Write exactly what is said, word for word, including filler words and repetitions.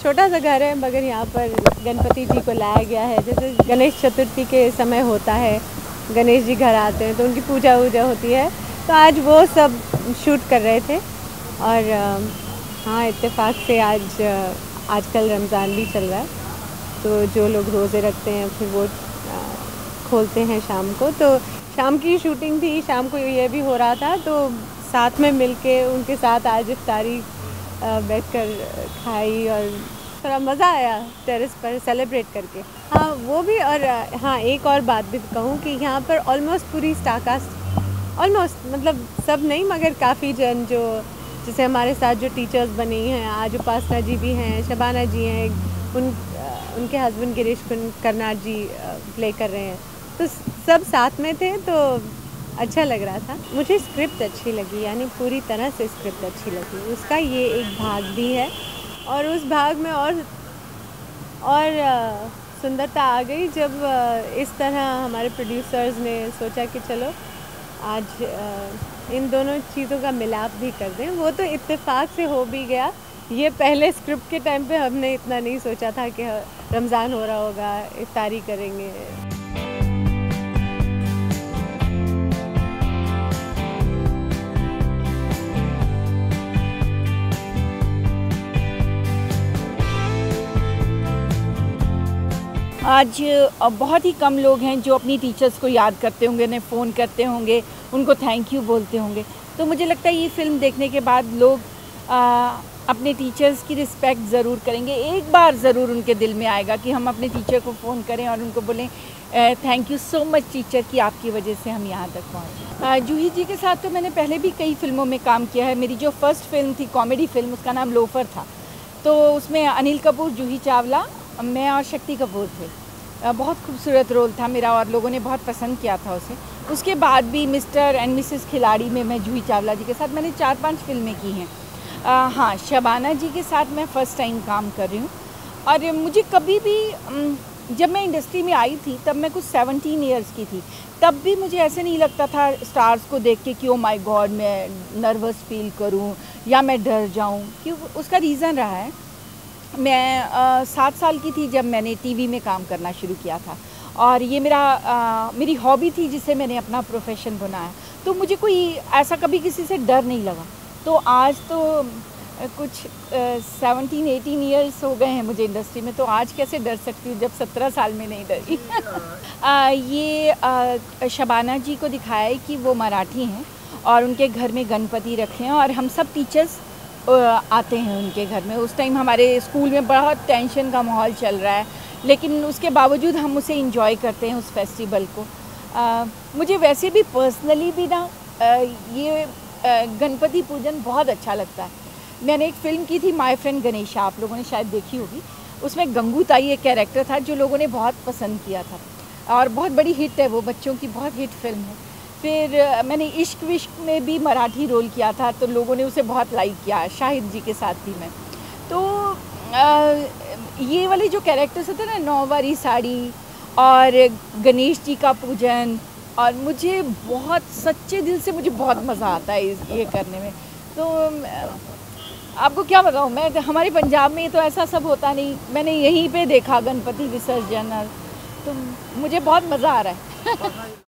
छोटा सा घर है मगर यहाँ पर गणपति जी को लाया गया है। जैसे गणेश चतुर्थी के समय होता है, गणेश जी घर आते हैं तो उनकी पूजा वूजा होती है, तो आज वो सब शूट कर रहे थे। और हाँ, इत्तेफाक से आज आजकल रमज़ान भी चल रहा है, तो जो लोग रोज़े रखते हैं फिर वो खोलते हैं शाम को। तो शाम की शूटिंग थी, शाम को ये भी हो रहा था, तो साथ में मिलके उनके साथ आज इफ्तारी बैठकर खाई और थोड़ा मज़ा आया टेरेस पर सेलिब्रेट करके। हाँ वो भी। और हाँ, एक और बात भी कहूँ कि यहाँ पर ऑलमोस्ट पूरी स्टार कास्ट, ऑलमोस्ट मतलब सब नहीं मगर काफ़ी जन जो जैसे हमारे साथ जो टीचर्स बनी हैं, आज उपासना जी भी हैं, शबाना जी हैं, उन उनके हस्बैंड गिरीश कर्नाड जी प्ले कर रहे हैं, तो सब साथ में थे, तो अच्छा लग रहा था। मुझे स्क्रिप्ट अच्छी लगी, यानी पूरी तरह से स्क्रिप्ट अच्छी लगी। उसका ये एक भाग भी है और उस भाग में और और सुंदरता आ गई जब इस तरह हमारे प्रोड्यूसर्स ने सोचा कि चलो आज इन दोनों चीज़ों का मिलाप भी कर दें। वो तो इत्तेफाक से हो भी गया। ये पहले स्क्रिप्ट के टाइम पे हमने इतना नहीं सोचा था कि रमज़ान हो रहा होगा, इफ्तारी करेंगे। आज बहुत ही कम लोग हैं जो अपनी टीचर्स को याद करते होंगे, उन्हें फ़ोन करते होंगे, उनको थैंक यू बोलते होंगे। तो मुझे लगता है ये फ़िल्म देखने के बाद लोग आ, अपने टीचर्स की रिस्पेक्ट ज़रूर करेंगे। एक बार ज़रूर उनके दिल में आएगा कि हम अपने टीचर को फ़ोन करें और उनको बोलें thank you so much teacher कि आपकी वजह से हम यहाँ तक पहुँचे। जूही जी के साथ तो मैंने पहले भी कई फ़िल्मों में काम किया है। मेरी जो फ़र्स्ट फ़िल्म थी कॉमेडी फ़िल्म, उसका नाम लोफर था, तो उसमें अनिल कपूर, जूही चावला, मैं और शक्ति कपूर थे। बहुत खूबसूरत रोल था मेरा और लोगों ने बहुत पसंद किया था उसे। उसके बाद भी मिस्टर एंड मिसेस खिलाड़ी में मैं जूही चावला जी के साथ मैंने चार पांच फिल्में की हैं। हाँ, शबाना जी के साथ मैं फ़र्स्ट टाइम काम कर रही हूँ। और मुझे कभी भी, जब मैं इंडस्ट्री में आई थी तब मैं कुछ सेवनटीन ईयर्स की थी, तब भी मुझे ऐसे नहीं लगता था स्टार्स को देख के कि ओ माय गॉड मैं नर्वस फील करूँ या मैं डर जाऊँ। क्यों? उसका रीज़न रहा है, मैं आ, सात साल की थी जब मैंने टीवी में काम करना शुरू किया था और ये मेरा आ, मेरी हॉबी थी जिसे मैंने अपना प्रोफेशन बनाया। तो मुझे कोई ऐसा कभी किसी से डर नहीं लगा। तो आज तो कुछ सेवनटीन एटीन ईयर्स हो गए हैं मुझे इंडस्ट्री में, तो आज कैसे डर सकती हूँ जब सत्रह साल में नहीं डरी। आ, ये आ, शबाना जी को दिखाया है कि वो मराठी हैं और उनके घर में गणपति रखे हैं और हम सब टीचर्स आते हैं उनके घर में। उस टाइम हमारे स्कूल में बहुत टेंशन का माहौल चल रहा है, लेकिन उसके बावजूद हम उसे एंजॉय करते हैं उस फेस्टिवल को। आ, मुझे वैसे भी पर्सनली भी ना आ, ये आ, गणपति पूजन बहुत अच्छा लगता है। मैंने एक फ़िल्म की थी माय फ्रेंड गणेशा, आप लोगों ने शायद देखी होगी। उसमें गंगू ताई एक कैरेक्टर था जो लोगों ने बहुत पसंद किया था और बहुत बड़ी हिट है वो, बच्चों की बहुत हिट फिल्म है। फिर मैंने इश्क विश्क में भी मराठी रोल किया था, तो लोगों ने उसे बहुत लाइक किया। शाहिद जी के साथ थी मैं। तो आ, ये वाले जो कैरेक्टर्स होते हैं ना, नौवारी साड़ी और गणेश जी का पूजन, और मुझे बहुत सच्चे दिल से मुझे बहुत मज़ा आता है इस ये करने में। तो आपको क्या बताऊँ मैं, हमारे पंजाब में तो ऐसा सब होता नहीं। मैंने यहीं पे देखा गणपति विसर्जन, तो मुझे बहुत मज़ा आ रहा है।